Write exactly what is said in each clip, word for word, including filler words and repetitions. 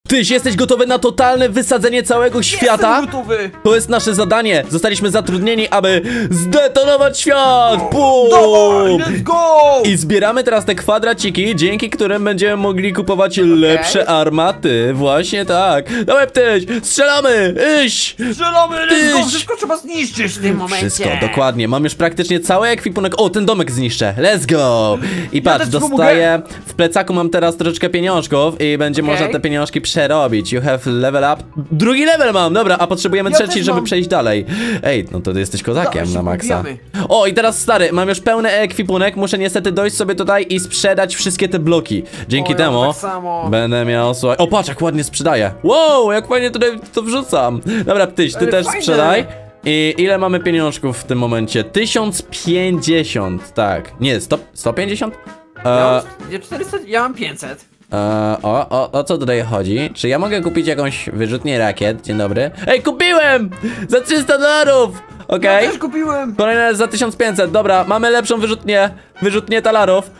Tyś, jesteś gotowy na totalne wysadzenie całego świata? Jestem gotowy. To jest nasze zadanie. Zostaliśmy zatrudnieni, aby zdetonować świat. Bum! Dawaj, let's go! I zbieramy teraz te kwadraciki, dzięki którym będziemy mogli kupować lepsze armaty. Właśnie tak. Dawaj, Tyś, strzelamy! Iść! Strzelamy, let's go! Tyś. Wszystko trzeba zniszczyć w tym momencie. Wszystko, dokładnie. Mam już praktycznie cały ekwipunek. O, ten domek zniszczę. Let's go! I patrz, też dostaję... W plecaku mam teraz troszeczkę pieniążków i będzie Okay. można te pieniążki przerobić. You have level up. Drugi level mam, dobra, a potrzebujemy Ja trzeci, też żeby mam. przejść dalej. Ej, no to ty jesteś kozakiem Dawaj, na szybko maksa. bijamy. O, i teraz stary, mam już pełny ekwipunek. Muszę niestety dojść sobie tutaj i sprzedać wszystkie te bloki. Dzięki O, ja temu tak samo. będę miał... Słuchaj... O, patrz, jak ładnie sprzedaję. Wow, jak fajnie tutaj to wrzucam. Dobra, Tyś, ty Ale też fajne. sprzedaj. I ile mamy pieniążków w tym momencie? tysiąc pięćdziesiąt, tak. Nie, sto, sto pięćdziesiąt? Ja E, mam czterysta, ja mam pięćset. e, o, o, o co tutaj chodzi? Czy ja mogę kupić jakąś wyrzutnię rakiet? Dzień dobry. Ej, kupiłem! Za trzysta dolarów! Okej. Ja też kupiłem. Kolejna jest za tysiąc pięćset, dobra, mamy lepszą wyrzutnię. Wyrzutnię talarów.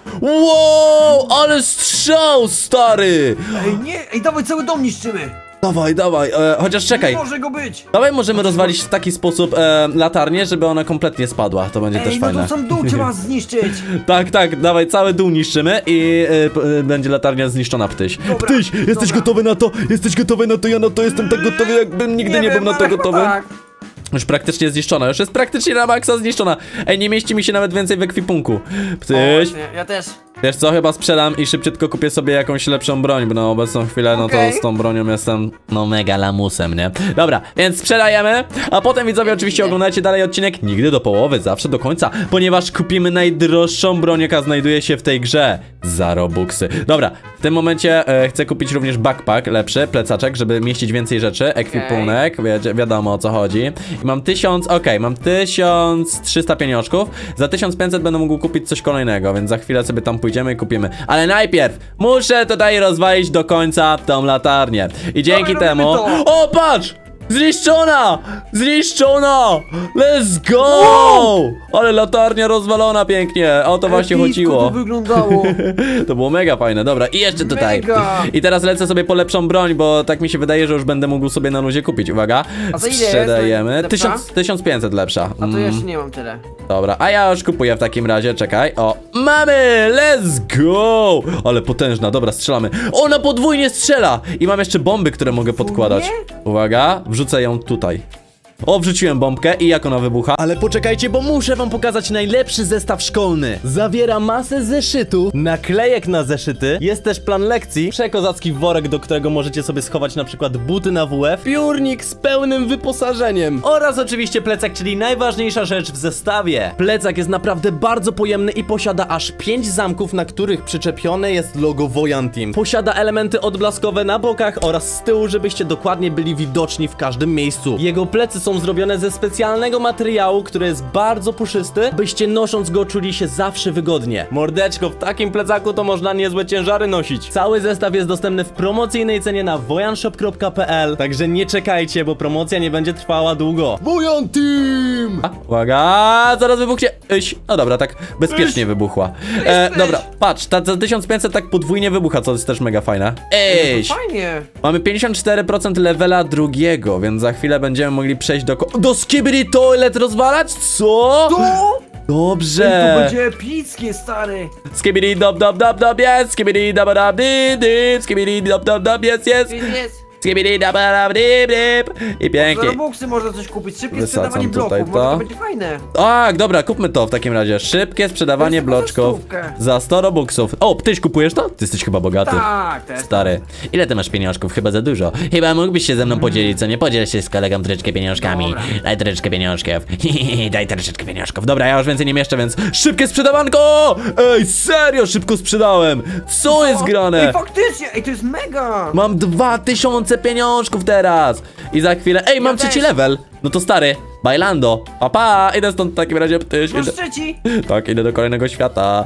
Wow, ale strzał, stary! Ej, nie, ej, dawaj, cały dom niszczymy. Dawaj, dawaj, e, chociaż czekaj. Nie może go być. Dawaj, możemy rozwalić w taki sposób e, latarnię, żeby ona kompletnie spadła. To będzie Ej, też no fajne. to sam dół trzeba zniszczyć. Tak, tak, dawaj, cały dół niszczymy i e, p- e, będzie latarnia zniszczona, Ptyś. Dobra, Ptyś, jesteś dobra. gotowy na to? Jesteś gotowy na to? Ja na to jestem tak gotowy, jakbym nigdy nie, Nie był wiem, na to ale chyba gotowy. tak. Już praktycznie zniszczona, już jest praktycznie na maksa zniszczona. Ej, nie mieści mi się nawet więcej w ekwipunku. O, Ptyś, właśnie, ja też. wiesz co, chyba sprzedam i szybciutko kupię sobie jakąś lepszą broń, bo na obecną chwilę, no Okej. to z tą bronią jestem, no mega lamusem, nie? Dobra, więc sprzedajemy, a potem widzowie oczywiście oglądajcie dalej odcinek nigdy do połowy, zawsze do końca, ponieważ kupimy najdroższą broń, jaka znajduje się w tej grze, za robuxy. Dobra, w tym momencie e, chcę kupić również backpack, lepszy, plecaczek, żeby mieścić więcej rzeczy, ekwipunek, wi wiadomo o co chodzi. I mam tysiąc, okej, mam tysiąc trzysta pieniążków, za tysiąc pięćset będę mógł kupić coś kolejnego, więc za chwilę sobie tam pójdziemy i kupimy. Ale najpierw muszę tutaj rozwalić do końca tą latarnię. I dzięki Dawaj, temu... robimy O, patrz! Zniszczona! Zniszczona! Let's go! Wow! Ale latarnia rozwalona pięknie. O to właśnie Epicko chodziło. to wyglądało. To było mega fajne, dobra, i jeszcze tutaj. Mega. I teraz lecę sobie po lepszą broń, bo tak mi się wydaje, że już będę mógł sobie na luzie kupić. Uwaga, A za ile jest sprzedajemy. lepsza? tysiąc, tysiąc pięćset lepsza. A to Mm, jeszcze nie mam tyle. dobra, a ja już kupuję w takim razie, czekaj. O, mamy, let's go! Ale potężna, dobra, strzelamy. Ona podwójnie strzela! I mam jeszcze bomby, które mogę podkładać. Uwaga, wrzucę ją tutaj. O, wrzuciłem bombkę i jak ona wybucha? Ale poczekajcie, bo muszę wam pokazać najlepszy zestaw szkolny. Zawiera masę zeszytów, naklejek na zeszyty, jest też plan lekcji, przekozacki worek, do którego możecie sobie schować na przykład buty na W F, piórnik z pełnym wyposażeniem oraz oczywiście plecak, czyli najważniejsza rzecz w zestawie. Plecak jest naprawdę bardzo pojemny i posiada aż pięć zamków, na których przyczepione jest logo Wojan Team. Posiada elementy odblaskowe na bokach oraz z tyłu, żebyście dokładnie byli widoczni w każdym miejscu. Jego plecy są zrobione ze specjalnego materiału, który jest bardzo puszysty, byście nosząc go czuli się zawsze wygodnie. Mordeczko, w takim plecaku to można niezłe ciężary nosić. Cały zestaw jest dostępny w promocyjnej cenie na wojanshop kropka p l, także nie czekajcie, bo promocja nie będzie trwała długo. Wojan Team! A, uwaga, zaraz wybuchnie. Iś. No dobra, tak bezpiecznie wybuchła. E, dobra, patrz, ta za tysiąc pięćset tak podwójnie wybucha, co jest też mega fajne. Ej! To fajnie. Mamy pięćdziesiąt cztery procent levela drugiego, więc za chwilę będziemy mogli przejść do... ko- Do Skibidi Toilet rozwalać? Co? To? Dobrze! To będzie epickie, stary. Skibidi dob dob dob dob jest! Skibidi dob dob dip dip! Skibidi dob dob dob jest jest! Jest, jest. Skibidi dob dob dip dip! I Za pięknie. Robuxy można coś kupić, szybkie Wysadzam sprzedawanie tutaj bloków, to. może to będzie fajne. Tak, dobra, kupmy to w takim razie. Szybkie sprzedawanie To jest tylko za bloczków stówkę. za sto robuxów. O, Ptyś, kupujesz to? Ty jesteś chyba bogaty. Tak, też. Stary, ile ty masz pieniążków? Chyba za dużo. Chyba mógłbyś się ze mną podzielić, co nie? Podziel się z kolegą troszeczkę pieniążkami. Dobra. Daj troszeczkę pieniążków. Daj troszeczkę pieniążków. Dobra, ja już więcej nie mieszczę, więc szybkie sprzedawanko! Ej, serio, szybko sprzedałem! Co jest grane? Ej, faktycznie, ej, to jest mega. Mam dwa tysiące pieniążków teraz! I za chwilę... Ej, mam Ja trzeci też. level! No to stary, bailando. Papa, idę stąd w takim razie, Ptyś. Masz Idę... trzeci. Tak, idę do kolejnego świata.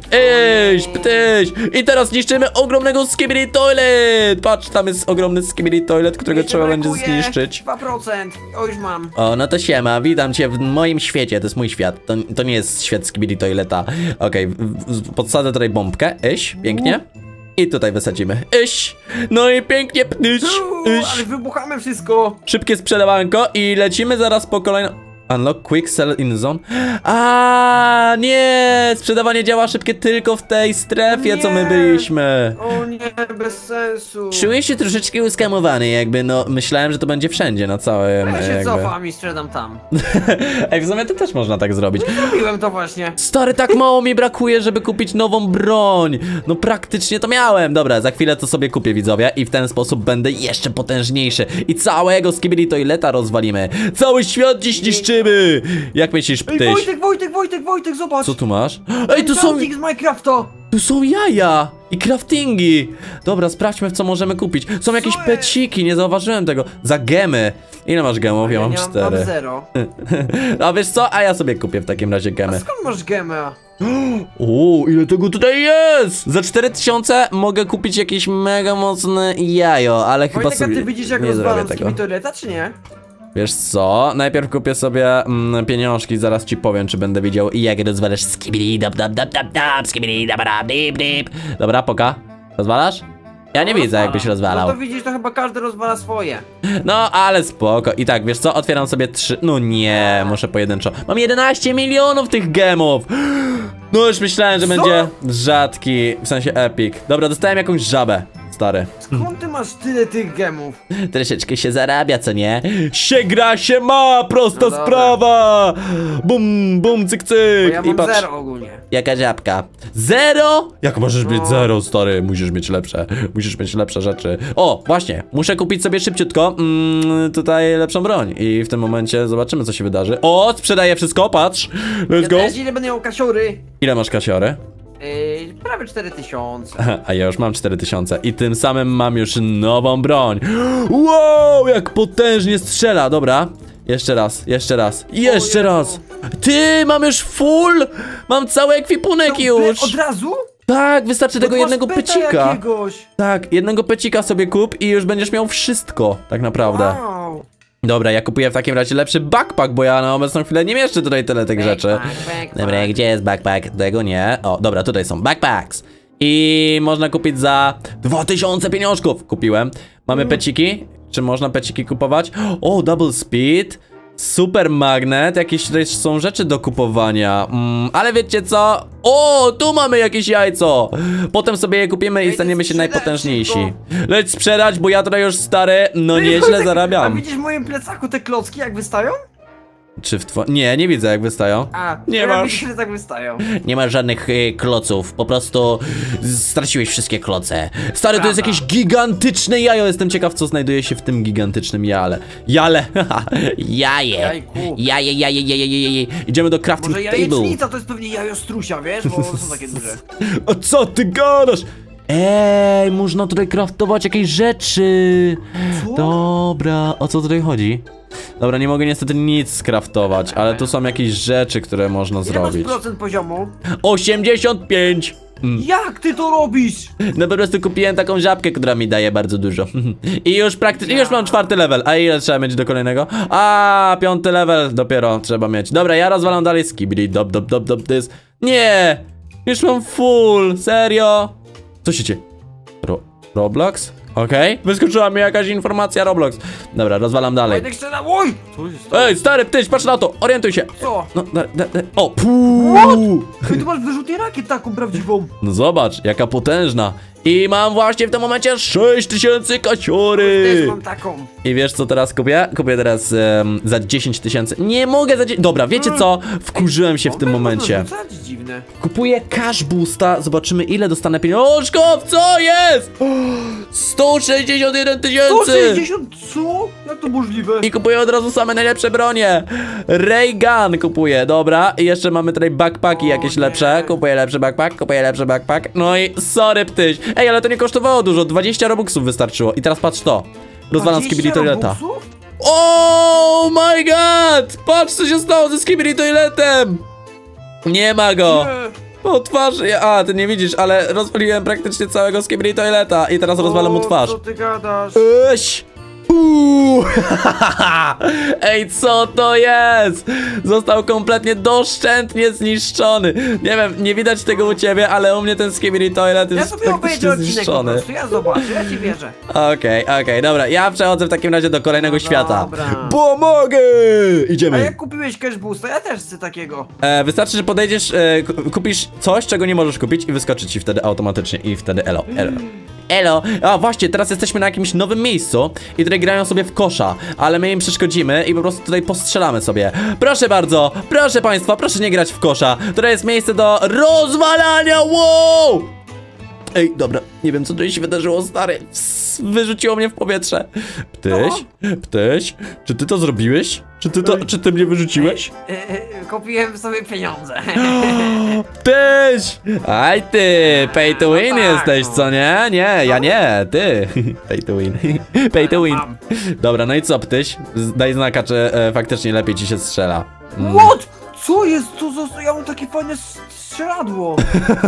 Ej, Ptyś! I teraz niszczymy ogromnego Skibidi Toilet! Patrz, tam jest ogromny Skibidi Toilet, którego Jeszcze trzeba będzie brakuje zniszczyć. dwa procent. O, już mam. O, no to siema, witam cię w moim świecie, to jest mój świat, to, to nie jest świat Skibidi Toileta. Okej, w- w- podsadzę tutaj bombkę, iś, pięknie. I tutaj wysadzimy. Iś. No i pięknie pnyć. Uuu, Iś. ale wybuchamy wszystko. Szybkie sprzedawanko i lecimy zaraz po kolejną... Unlock quick sell in zone. A nie! Sprzedawanie działa szybkie tylko w tej strefie, Nie. co my byliśmy. O nie, bez sensu. Czuję się troszeczkę uskamowany, jakby no myślałem, że to będzie wszędzie, na całym Ja się jakby. cofam i sprzedam tam. Ej, w sumie to też można tak zrobić. Zrobiłem to właśnie. Stary, tak mało mi brakuje, żeby kupić nową broń. No praktycznie to miałem. Dobra, za chwilę to sobie kupię, widzowie, i w ten sposób będę jeszcze potężniejszy. I całego Skibidi Toileta rozwalimy. Cały świat dziś niszczymy. Jak myślisz, Ej, ptyś? Wojtek, Wojtek, Wojtek, Wojtek, zobacz. Co tu masz? Ej, tu są... Enchanting z Minecrafta. Tu są jaja i craftingi. Dobra, sprawdźmy, co możemy kupić. Są jakieś Co jest? peciki, nie zauważyłem tego. Za gemy. Ile masz gemów? Ja mam nie cztery. Mam zero. A wiesz co? A ja sobie kupię w takim razie A gemy. skąd masz gemę? O, ile tego tutaj jest! Za cztery tysiące mogę kupić jakieś mega mocne jajo, ale chyba Wojtek, a sobie ty widzisz jak nie zrobię rozwalam tego. Skibidi Toileta, czy nie? Wiesz co? Najpierw kupię sobie mm, pieniążki, zaraz ci powiem, czy będę widział, jak rozwalasz skibidi dab dab dab dab dab skibidi dab dab dip dip. Dobra, poka. Rozwalasz? Ja nie No, widzę, jakbyś rozwalał. No to widzisz, to chyba każdy rozwala swoje. No, ale spoko. I tak, wiesz co? Otwieram sobie trzy... No nie, muszę pojedynczo. Mam jedenaście milionów tych gemów! No już myślałem, że Co? będzie rzadki, w sensie epic. Dobra, dostałem jakąś żabę, stary. Skąd ty masz tyle tych gemów? Troszeczkę się zarabia, co nie? Się gra, się ma! Prosta No dobra. sprawa! Bum, bum, cyk, Bo cyk! ja I mam patrz, zero ogólnie. jaka żabka. Zero? Jak możesz mieć No. zero, stary? Musisz mieć lepsze. Musisz mieć lepsze rzeczy. O, właśnie, muszę kupić sobie szybciutko mm, tutaj lepszą broń. I w tym momencie zobaczymy, co się wydarzy. O, sprzedaję wszystko, patrz! Let's Ja go! też ile będę miał kasiory? Ile masz kasiory? Yy, prawie cztery tysiące. A ja już mam cztery tysiące i tym samym mam już nową broń. Wow, jak potężnie strzela, dobra. Jeszcze raz, jeszcze raz, jeszcze Jezu. raz. Ty, mam już full! Mam cały ekwipunek No, już! Od razu? Tak, wystarczy tego To masz jednego beta pecika. jakiegoś. Tak, jednego pecika sobie kup i już będziesz miał wszystko, tak naprawdę. Wow. Dobra, ja kupuję w takim razie lepszy backpack, bo ja na obecną chwilę nie mieszczę tutaj tyle tych rzeczy. Backpack, backpack. Dobra, gdzie jest backpack? Tego nie. O, dobra, tutaj są backpacks. I można kupić za dwa tysiące pieniążków. Kupiłem. Mamy Mm. peciki. Czy można peciki kupować? O, double speed. Super magnet. Jakieś tutaj są rzeczy do kupowania. Mm, ale wiecie co? O, tu mamy jakieś jajco. Potem sobie je kupimy i Leć staniemy się sprzedać najpotężniejsi. szybko. Leć sprzedać, bo ja tutaj już stary, no Ej, nieźle Wojtek, A zarabiam. widzisz w moim plecaku te klocki jak wystają? Czy w two... Nie, nie widzę jak wystają. A, Nie ja masz. widzę, że tak wystają. Nie masz żadnych y, kloców, po prostu straciłeś wszystkie kloce. Stary, to jest Prawda. jakieś gigantyczne jajo, jestem ciekaw, co znajduje się w tym gigantycznym jale. Jale, jaje. Jajku. Jaje, jaje, jaje, jaje, jaje. Idziemy do crafting Może table. jajecznica to jest pewnie jajo strusia, wiesz? Bo są takie duże. O co ty gadasz? Ej, można tutaj craftować jakieś rzeczy. Co? Dobra, o co tutaj chodzi? Dobra, nie mogę niestety nic skraftować, ale tu są jakieś rzeczy, które można Ile masz zrobić. procent poziomu? osiemdziesiąt pięć. Mm. Jak ty to robisz? No po prostu kupiłem taką żabkę, która mi daje bardzo dużo. I już praktycznie, już mam czwarty level. A ile trzeba mieć do kolejnego? A, piąty level dopiero trzeba mieć. Dobra, ja rozwalam dalej skibidi, dop, dop, dop, dop, dys. Nie! Już mam full, serio? Co się dzieje? Ro Roblox? Okej, okay. Wyskoczyła mi jakaś informacja Roblox. Dobra, rozwalam dalej. Wojtek strzela, oj! Co się stało? Ej, stary, ptyś, patrz na to, orientuj się. Co? No, da, da, da. O, puu. Ej, ty masz wyrzutnie rakiet taką prawdziwą. No zobacz, jaka potężna. I mam właśnie w tym momencie sześć tysięcy kaciory. Też mam taką. I wiesz co teraz kupię? Kupię teraz um, za dziesięć tysięcy. Nie mogę za dzie- Dobra, wiecie co? Wkurzyłem się w tym Bombę momencie. można rzucać? Dziwne. Kupuję cash boosta. Zobaczymy ile dostanę pieniążków. Co jest? sto sześćdziesiąt jeden sto tysięcy. sześćdziesiąt co? Jak to możliwe? I kupuję od razu same najlepsze bronie. Ray Gun kupuję, dobra. I jeszcze mamy tutaj backpacki O jakieś nie. lepsze. Kupuję lepszy backpack, kupuję lepszy backpack. No i sorry ptyś. Ej, ale to nie kosztowało dużo, dwadzieścia robuxów wystarczyło. I teraz patrz to. Rozwalam skibidi toileta. robuxów? Oh my god! Patrz co się stało ze skibidi toiletem! Nie ma go! Nie. O twarzy, a ty nie widzisz, ale rozwaliłem praktycznie całego skibidi toileta i teraz rozwalam mu O, twarz. Co ty gadasz? Eś! Puu! Ej, co to jest? Został kompletnie doszczętnie zniszczony. Nie wiem, nie widać tego u ciebie, ale u mnie ten Skibidi Toilet Ja jest sobie obejrzę praktycznie odcinek po zniszczony. prostu, ja zobaczę, ja ci wierzę. Okej, okay, okej, okay, dobra, ja przechodzę w takim razie do kolejnego No świata. dobra. Pomogę! A Idziemy. jak kupiłeś cash boosta? Ja też chcę takiego. E, wystarczy, że podejdziesz, e, ku- kupisz coś, czego nie możesz kupić i wyskoczy ci wtedy automatycznie i wtedy elo, elo. Elo! A właśnie, teraz jesteśmy na jakimś nowym miejscu i tutaj grają sobie w kosza, ale my im przeszkodzimy i po prostu tutaj postrzelamy sobie. Proszę bardzo, proszę państwa, proszę nie grać w kosza. To jest miejsce do rozwalania, wow! Ej, dobra, nie wiem co tutaj się wydarzyło, stary. Ps, wyrzuciło mnie w powietrze. Ptyś, ptyś, czy ty to zrobiłeś? Czy ty to, czy ty mnie wyrzuciłeś? E, e, kupiłem sobie pieniądze. Tyś! Aj ty, pay to win No tak, jesteś, no. co nie? Nie, ja nie, ty. Pay to win. Pay to win. Mam. Dobra, no i co, ptyś? Daj znaka, czy e, faktycznie lepiej ci się strzela. Mm. What? Co jest? Co za... Ja mam takie fajne s- strzeladło.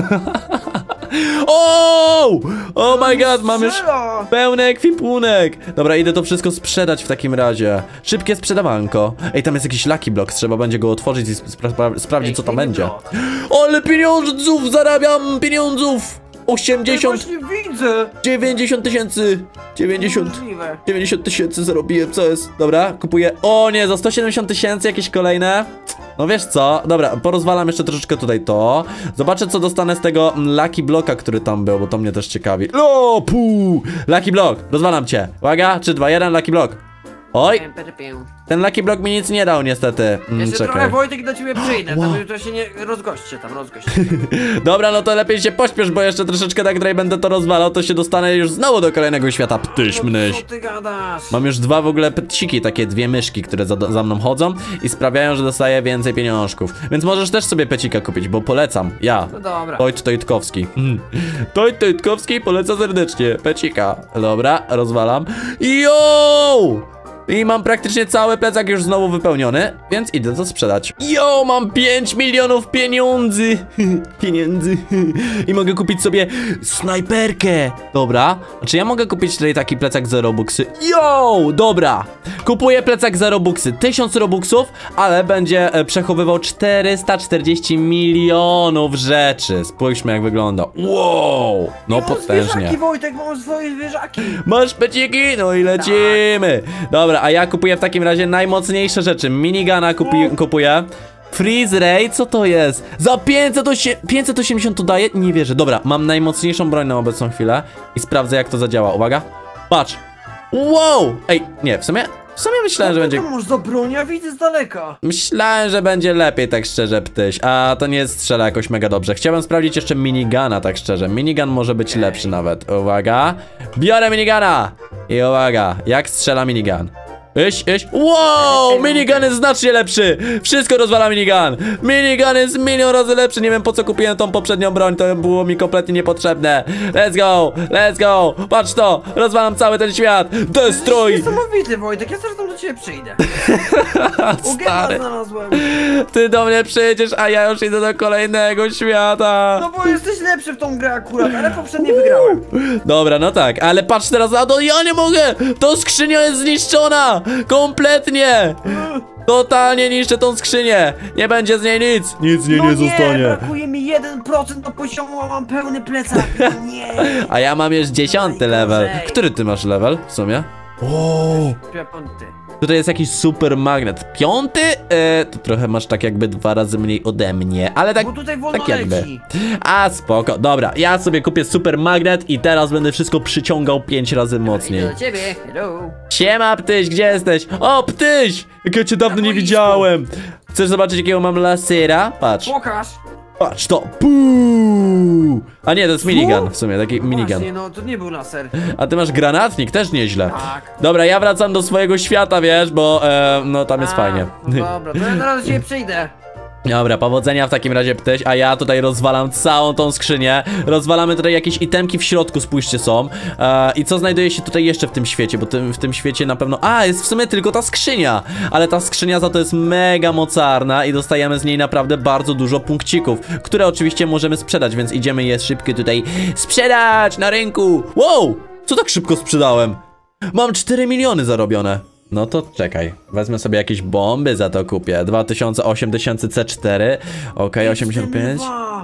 O! Oh my god, mam już Strzela. pełny ekwipunek. Dobra, idę to wszystko sprzedać w takim razie. Szybkie sprzedawanko. Ej, tam jest jakiś lucky block, trzeba będzie go otworzyć i spra spra sprawdzić, co tam Piękny będzie. blok. Ale pieniądzów zarabiam, pieniądzów! Ja osiemdziesiąt, właśnie widzę. dziewięćdziesiąt tysięcy, dziewięćdziesiąt, Możliwe. dziewięćdziesiąt tysięcy zarobiłem, co jest? Dobra, kupuję, o nie, za sto siedemdziesiąt tysięcy jakieś kolejne. No wiesz co, dobra, porozwalam jeszcze troszeczkę tutaj to. Zobaczę, co dostanę z tego Lucky Blocka, który tam był, bo to mnie też ciekawi. O, puu! Lucky Block, rozwalam cię. Uwaga, trzy, dwa, jeden, Lucky Block. Oj, Pię, pię, pię. ten Lucky Block mi nic nie dał niestety. Mm, Jeszcze trochę, czekaj. Wojtek, do ciebie przyjdę, Wow. to, to się nie... rozgość się tam, rozgość się. Dobra, no to lepiej się pośpiesz, bo jeszcze troszeczkę tak tutaj będę to rozwalał, to się dostanę już znowu do kolejnego świata. Ptyś, mnyś. Co ty gadasz? Mam już dwa w ogóle pciki, takie dwie myszki, które za, za mną chodzą i sprawiają, że dostaję więcej pieniążków. Więc możesz też sobie pecika kupić, bo polecam. Ja. No dobra. Tojt Tojtkowski. Mm. Tojt Tojtkowski poleca serdecznie. Pecika. Dobra, rozwalam. Yo! I mam praktycznie cały plecak już znowu wypełniony, więc idę to sprzedać. Yo, mam pięć milionów pieniędzy. Pieniędzy. I mogę kupić sobie snajperkę. Dobra. Czy ja mogę kupić tutaj taki plecak za robuxy? Yo, dobra. Kupuję plecak za robuxy. tysiąc robuxów, ale będzie e, przechowywał czterysta czterdzieści milionów rzeczy. Spójrzmy, jak wygląda. Wow. No Mam potężnie. zwierzaki, Wojtek, mam swoje zwierzaki. Masz peciki? No i lecimy. Dobra, a ja kupuję w takim razie najmocniejsze rzeczy. Minigana kupi kupuję. Freeze Ray, co to jest? Za pięćset osiemdziesiąt to daje? Nie wierzę. Dobra, mam najmocniejszą broń na obecną chwilę i sprawdzę, jak to zadziała. Uwaga. Patrz. Wow. Ej, nie, w sumie, w sumie myślałem, że będzie... To masz za broń, ja widzę z daleka. Myślałem, że będzie lepiej, tak szczerze, ptyś. A to nie strzela jakoś mega dobrze. Chciałem sprawdzić jeszcze minigana, tak szczerze. Minigun może być lepszy nawet. Uwaga. Biorę minigana. I uwaga, jak strzela minigun. Iś, iś. Wow, minigun jest znacznie lepszy. Wszystko rozwala minigun. Minigun jest milion razy lepszy. Nie wiem, po co kupiłem tą poprzednią broń. To było mi kompletnie niepotrzebne. Let's go, let's go. Patrz to, rozwalam cały ten świat. Destroy. Niesamowity, Wojtek, ja zresztą do ciebie przyjdę. Ugena Stary, znalazłem. ty do mnie przyjdziesz, a ja już idę do kolejnego świata. No bo jesteś lepszy w tą grę akurat, ale poprzednie wygrałem. Dobra, no tak, ale patrz teraz, a to ja nie mogę! To skrzynia jest zniszczona! Kompletnie! Totalnie niszczę tą skrzynię! Nie będzie z niej nic! Nic z niej No nie nie, zostanie! brakuje mi jeden procent do poziomu, a mam pełny plecak. Nie. A ja mam już dziesiąty level. Najgorzej. Który ty masz level w sumie? O, Piąty. tutaj jest jakiś super magnet. Piąty? E, to trochę masz tak jakby dwa razy mniej ode mnie, ale tak, Bo tutaj wolno tak jakby. leci. A spoko, dobra, ja sobie kupię super magnet i teraz będę wszystko przyciągał pięć razy mocniej. Idę do ciebie, hello. Siema ptyś, gdzie jesteś? O, ptyś! Jak ja cię dawno Na nie boisku. widziałem. Chcesz zobaczyć, jakiego mam lasera? Patrz, Pokaż. patrz to. Puu! A nie, to jest minigun w sumie, taki minigun. Właśnie, no to nie był laser. A ty masz granatnik, też nieźle. Tak. Dobra, ja wracam do swojego świata, wiesz, bo e, no tam jest A, fajnie. No dobra, to ja zaraz do ciebie przyjdę. Dobra, powodzenia w takim razie ptyś, a ja tutaj rozwalam całą tą skrzynię. Rozwalamy tutaj jakieś itemki w środku, spójrzcie są. E, I co znajduje się tutaj jeszcze w tym świecie, bo tym, w tym świecie na pewno... A, jest w sumie tylko ta skrzynia. Ale ta skrzynia za to jest mega mocarna i dostajemy z niej naprawdę bardzo dużo punkcików, które oczywiście możemy sprzedać, więc idziemy je szybko tutaj sprzedać na rynku. Wow, co tak szybko sprzedałem? Mam cztery miliony zarobione. No to czekaj, wezmę sobie jakieś bomby, za to kupię. dwa tysiące, osiem tysięcy C cztery. Okej, okay, osiemdziesiąt pięć.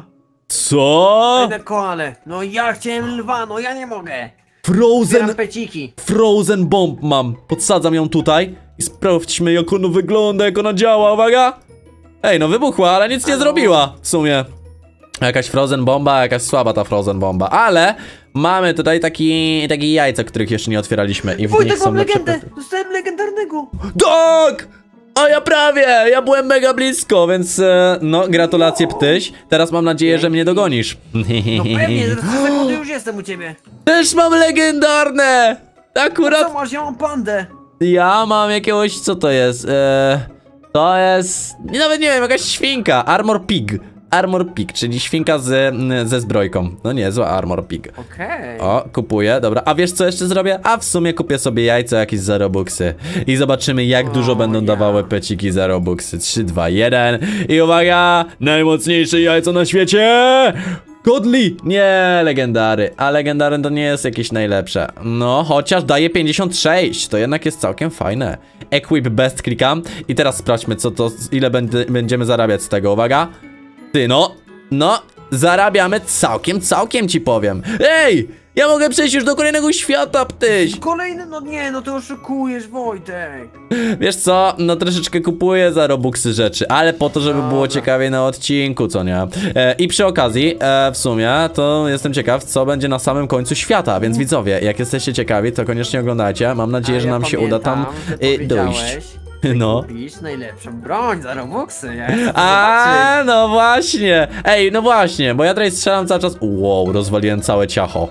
Co? Ej, na koale. No ja chciałem lwa, no ja nie mogę. Frozen... peciki. Frozen bomb mam. Podsadzam ją tutaj i sprawdźmy, jak ono wygląda, jak ona działa, uwaga. Ej, no wybuchła, ale nic nie zrobiła w sumie. Jakaś frozen bomba, jakaś słaba ta frozen bomba, ale mamy tutaj taki, taki jajca, których jeszcze nie otwieraliśmy i w Wojtek, nich są mam lepsze... legendę, dostałem legendarnego. Tak! A ja prawie! Ja byłem mega blisko, więc e, no, gratulacje ptyś. Teraz mam nadzieję, że mnie dogonisz. No pewnie, za trzy sekundy już jestem u ciebie. Też mam legendarne! Akurat... Co masz? Ja mam pandę. Ja mam jakiegoś, co to jest? E, to jest... Nawet nie wiem, jakaś świnka. Armor Pig. Armor Pig, czyli świnka z, ze zbrojką. No nie, zła Armor Pig. Okej. Okay. O, kupuję, dobra. A wiesz co jeszcze zrobię? A w sumie kupię sobie jajco jakieś za robuxy. I zobaczymy, jak dużo O, będą ja. dawały peciki za robuxy. trzy, dwa, jeden. I uwaga! Najmocniejsze jajco na świecie! Godly! Nie, legendary. A legendary to nie jest jakieś najlepsze. No, chociaż daje pięćdziesiąt sześć. To jednak jest całkiem fajne. Equip best klikam. I teraz sprawdźmy, co to, ile będę, będziemy zarabiać z tego. Uwaga. Ty, no, no, zarabiamy całkiem, całkiem ci powiem. Ej, ja mogę przejść już do kolejnego świata, ptyś. Kolejny? No nie, no to oszukujesz, Wojtek. Wiesz co, no troszeczkę kupuję za robuxy rzeczy, ale po to, żeby Dobra. było ciekawie na odcinku, co nie? E, I przy okazji, e, w sumie, to jestem ciekaw, co będzie na samym końcu świata, więc widzowie, jak jesteście ciekawi, to koniecznie oglądajcie. Mam nadzieję, A że ja nam się uda tam pamiętam, że y, dojść. powiedziałeś, że No. kupisz najlepszą broń za robuxy, ja chcę zobaczyć. A, no właśnie. Ej, no właśnie, bo ja tutaj strzelam cały czas. Wow, rozwaliłem całe ciacho.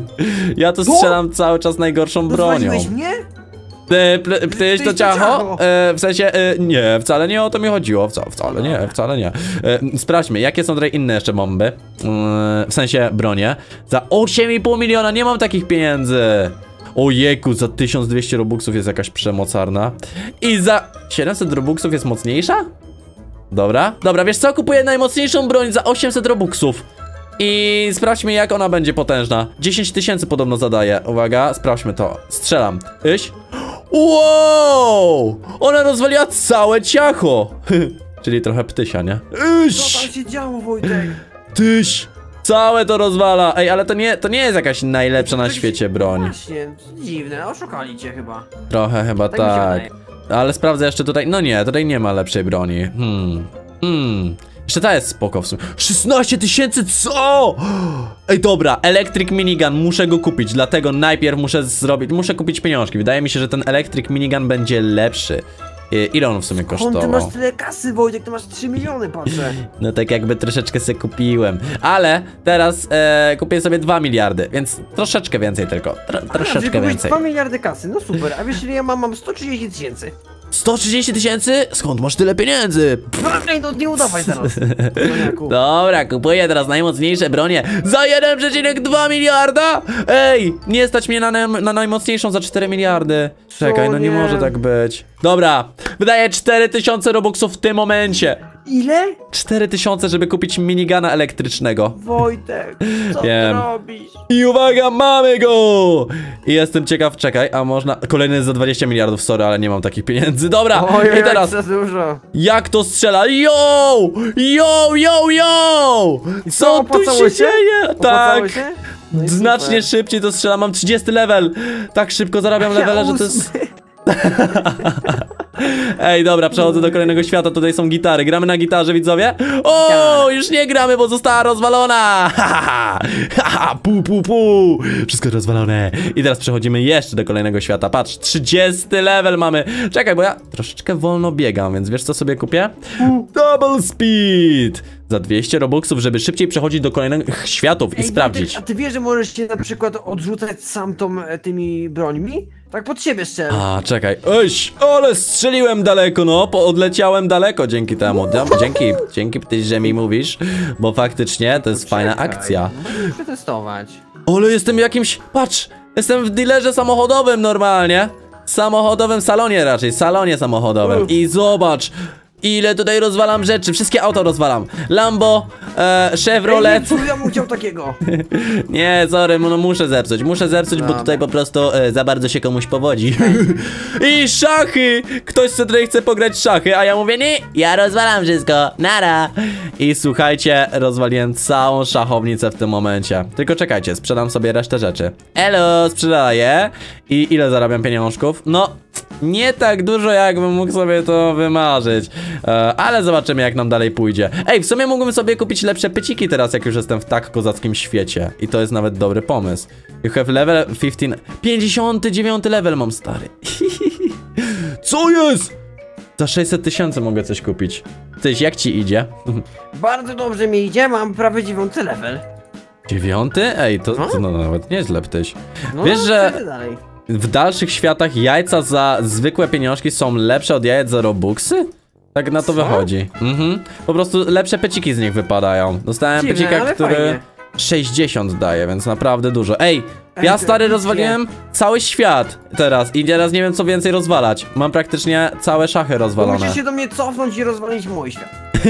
Ja tu strzelam cały czas najgorszą bronią. Rozwaliłeś mnie? Ty, pl- ptyś to to ciacho? ciacho. E, w sensie, e, nie, wcale nie o to mi chodziło. Wca, wcale nie, wcale nie. E, sprawdźmy, jakie są tutaj inne jeszcze bomby. E, w sensie bronie. Za osiem i pół miliona nie mam takich pieniędzy. Ojejku, za tysiąc dwieście robuxów jest jakaś przemocarna. I za siedemset robuxów jest mocniejsza? Dobra, dobra, wiesz co? Kupuję najmocniejszą broń za osiemset robuxów. I sprawdźmy, jak ona będzie potężna. dziesięć tysięcy podobno zadaje. Uwaga, sprawdźmy to. Strzelam. Iś. Wow! Ona rozwaliła całe ciacho. Czyli trochę ptysia, nie? Co Iś. tam się działo, Wojtek? Tyś. Całe to rozwala. Ej, ale to nie, to nie jest jakaś najlepsza na Tak się- świecie broń. Właśnie, dziwne, oszukali cię chyba. Trochę chyba Tak mi się tak. wydaje. Ale sprawdzę jeszcze tutaj. No nie, tutaj nie ma lepszej broni. Hmm. Hmm. Jeszcze ta jest spoko w sumie. szesnaście tysięcy, co? Ej, dobra, Electric Minigun, muszę go kupić, dlatego najpierw muszę zrobić, muszę kupić pieniążki. Wydaje mi się, że ten Electric Minigun będzie lepszy. I, ile on w sumie Skąd ty kosztował? masz tyle kasy, Wojtek? Ty masz trzy miliony, patrzę. No tak jakby troszeczkę se kupiłem. Ale teraz e, kupię sobie dwa miliardy, więc troszeczkę więcej tylko. Tro, troszeczkę więcej. dwa miliardy kasy, no super. A wiesz ile ja mam? Mam sto trzydzieści tysięcy. sto trzydzieści tysięcy? Skąd masz tyle pieniędzy? No ej, no nie udawaj teraz. Koniaku. Dobra, kupuję teraz najmocniejsze bronie za jeden przecinek dwa miliarda! Ej, nie stać mnie na, na, na najmocniejszą za cztery miliardy. Czekaj, no nie nie? może tak być. Dobra, wydaję cztery tysiące robuxów w tym momencie. Ile? cztery tysiące, żeby kupić minigana elektrycznego. Wojtek, co Wiem. ty robisz? I uwaga, mamy go! I jestem ciekaw, czekaj, a można... Kolejny jest za dwadzieścia miliardów, sorry, ale nie mam takich pieniędzy. Dobra, Ojej, i teraz... za dużo. Jak to strzela? Yo! Yo, yo, yo! Co tu opłacało się się? dzieje? Opłacało Tak. się? No i Znacznie super. szybciej to strzela, mam trzydziesty level. Tak szybko zarabiam levele, że to jest... ósmy. Ej, dobra, przechodzę do kolejnego świata, tutaj są gitary. Gramy na gitarze, widzowie? O, już nie gramy, bo została rozwalona! Haha, haha, pu, pu, pu. Wszystko rozwalone. I teraz przechodzimy jeszcze do kolejnego świata. Patrz, trzydziesty level mamy. Czekaj, bo ja troszeczkę wolno biegam, więc wiesz co sobie kupię? Double speed! Za dwieście robuxów, żeby szybciej przechodzić do kolejnych światów i Ej, sprawdzić. Wojtek, a ty wiesz, że możesz się na przykład odrzucać sam tą, e, tymi brońmi? Tak pod siebie strzel. A, czekaj. Oś, ale strzeliłem daleko, no, po odleciałem daleko dzięki temu. Dam- Dzięki, dzięki, ty, że mi mówisz, bo faktycznie to jest fajna Czekaj, akcja. Możesz przetestować. Ale jestem jakimś, patrz, jestem w dealerze samochodowym normalnie. Samochodowym salonie raczej, salonie samochodowym. Uf. I zobacz, Ile tutaj rozwalam rzeczy, wszystkie auto rozwalam. Lambo, e, Chevrolet. Ej, nie, ja bym chciał takiego. Nie, sorry, no muszę zepsuć, muszę zepsuć, bo Dobra. tutaj po prostu e, za bardzo się komuś powodzi. I szachy! Ktoś co tutaj chce pograć w szachy, a ja mówię nie, ja rozwalam wszystko, nara. I słuchajcie, rozwaliłem całą szachownicę w tym momencie. Tylko czekajcie, sprzedam sobie resztę rzeczy. Elo, sprzedaję. I ile zarabiam pieniążków? No, nie tak dużo, jakbym mógł sobie to wymarzyć. E, ale zobaczymy, jak nam dalej pójdzie. Ej, w sumie mógłbym sobie kupić lepsze pyciki teraz, jak już jestem w tak kozackim świecie. I to jest nawet dobry pomysł. You have level piętnaście. pięćdziesiąty dziewiąty level mam, stary. Co jest? Za sześćset tysięcy mogę coś kupić. Tyś, jak ci idzie? Bardzo dobrze mi idzie, mam prawie dziewiąty level. Dziewiąty? Ej, to, No. to no, nawet nieźle, ptyś. No, Wiesz, że wtedy dalej. w dalszych światach jajca za zwykłe pieniążki są lepsze od jajec za robuxy? Tak na to Co? wychodzi. Mhm. Po prostu lepsze peciki z nich wypadają. Dostałem Dziwne, pecika, ale który fajnie. sześćdziesiąt daje, więc naprawdę dużo. Ej, Ej, ja to stary epickie. rozwaliłem cały świat teraz i teraz nie wiem co więcej rozwalać. Mam praktycznie całe szachy Bo rozwalone. musisz się do mnie cofnąć i rozwalić mój świat.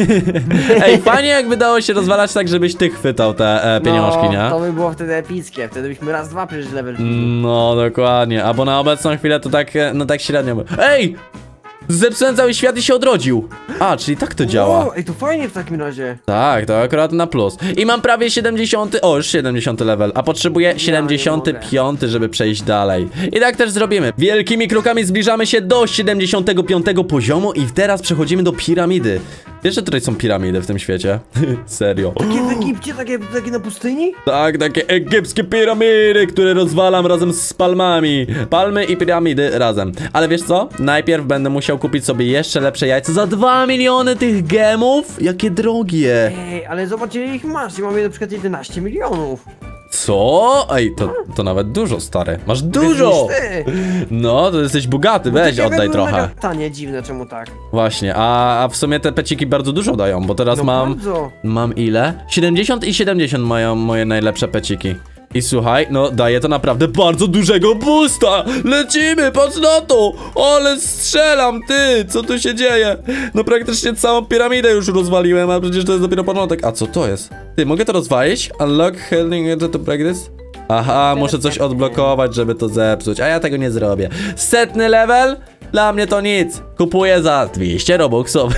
Ej, fajnie jakby dało się rozwalać tak, żebyś ty chwytał te e, pieniążki, no, nie? to by było wtedy epickie, wtedy byśmy raz, dwa przecież level. No, dokładnie. Albo na obecną chwilę to tak, e, no tak średnio. by- Ej! Zepsułem cały świat i się odrodził. A, czyli tak to działa. O, ej, to fajnie w takim razie. Tak, to akurat na plus. I mam prawie siedemdziesiąty, o już siedemdziesiąty level, a potrzebuję siedemdziesiąty piąty, żeby przejść dalej. I tak też zrobimy. Wielkimi krokami zbliżamy się do siedemdziesiątego piątego poziomu i teraz przechodzimy do piramidy. Wiesz, że tutaj są piramidy w tym świecie? Serio. Takie w Egipcie, takie, takie na pustyni? Tak, takie egipskie piramidy, które rozwalam razem z palmami. Palmy i piramidy razem. Ale wiesz co? Najpierw będę musiał kupić sobie jeszcze lepsze jajce za dwa miliony tych gemów. Jakie drogie. Ej, ale zobacz ile ich masz, ja mam na przykład jedenaście milionów. Co? Ej, to, to nawet dużo, stary. Masz dużo! Więcej niż ty. No, to jesteś bogaty, weź, Takie oddaj będą trochę. mega Tanie, dziwne, czemu tak? Właśnie, a, a w sumie te peciki bardzo dużo dają, bo teraz No mam... bardzo. Mam ile? siedemdziesiąt i siedemdziesiąt mają moje najlepsze peciki. I słuchaj, no daje to naprawdę bardzo dużego boosta! Lecimy, patrz na to! Ale strzelam, ty! Co tu się dzieje? No praktycznie całą piramidę już rozwaliłem, a przecież to jest dopiero początek. A co to jest? Ty, mogę to rozwalić? Unlock helping to break this? Aha, muszę coś odblokować, żeby to zepsuć, a ja tego nie zrobię. Setny level? Dla mnie to nic. Kupuję za dwieście robuxów.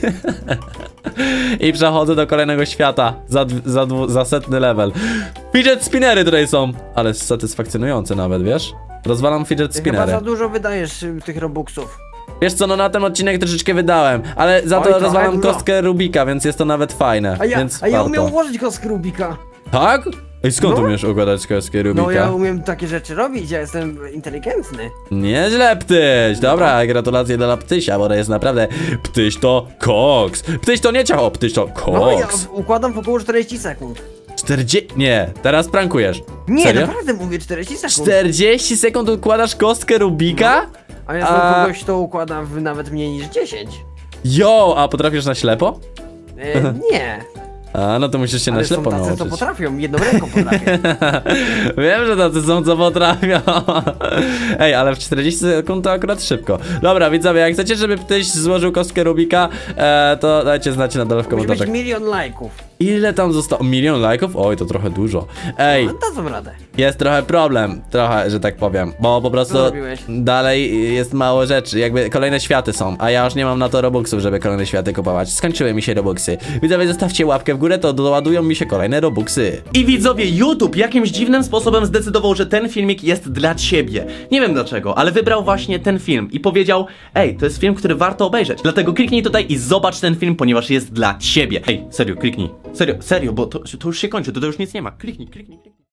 I przechodzę do kolejnego świata za, za, za setny level. Fidget spinnery tutaj są, ale satysfakcjonujące nawet, wiesz? Rozwalam fidget Ty chyba spinnery. za dużo wydajesz y, tych robuxów. Wiesz co, no na ten odcinek troszeczkę wydałem, ale za Oj, to trochę rozwalam dużo. kostkę Rubika, więc jest to nawet fajne. A ja, więc a ja warto. umiem ułożyć kostkę Rubika. Tak? Ej, skąd No. umiesz układać kostkę Rubika? No ja umiem takie rzeczy robić, ja jestem inteligentny. Nieźle, Ptyś! Dobra, gratulacje dla Ptysia, bo to jest naprawdę... Ptyś to koks! Ptyś to nie ciacho, Ptyś to No ja koks! układam w około czterdzieści sekund. czterdzieści... Nie, teraz prankujesz. Nie, Serio? naprawdę mówię czterdzieści sekund. czterdzieści sekund układasz kostkę Rubika? A ja A- znam kogoś, kto układa w nawet mniej niż dziesięć. Jo, a potrafisz na ślepo? E, nie. A, no to musisz się Ale na są ślepo tacy, co nauczyć. potrafią, jedną ręką potrafię. Wiem, że tacy są, co potrafią. Ej, ale w czterdzieści sekund to akurat szybko. Dobra, widzowie, jak chcecie, żeby ktoś złożył kostkę Rubika, e, to dajcie znać na dole w Musi być komentarzach. milion lajków. Ile tam zostało? Milion lajków? Oj, to trochę dużo. Ej, No, dadzą radę. jest trochę problem, trochę, że tak powiem, bo po prostu Co zrobiłeś? dalej jest mało rzeczy, jakby kolejne światy są, a ja już nie mam na to robuxów, żeby kolejne światy kupować. Skończyły mi się robuxy. Widzowie, zostawcie łapkę w górę, to doładują mi się kolejne robuxy. I widzowie, YouTube jakimś dziwnym sposobem zdecydował, że ten filmik jest dla ciebie. Nie wiem dlaczego, ale wybrał właśnie ten film i powiedział: ej, to jest film, który warto obejrzeć. Dlatego kliknij tutaj i zobacz ten film, ponieważ jest dla ciebie. Ej, serio, kliknij. Serio, serio, bo to, to już się kończy, to, to już nic nie ma. Kliknij, kliknij, kliknij.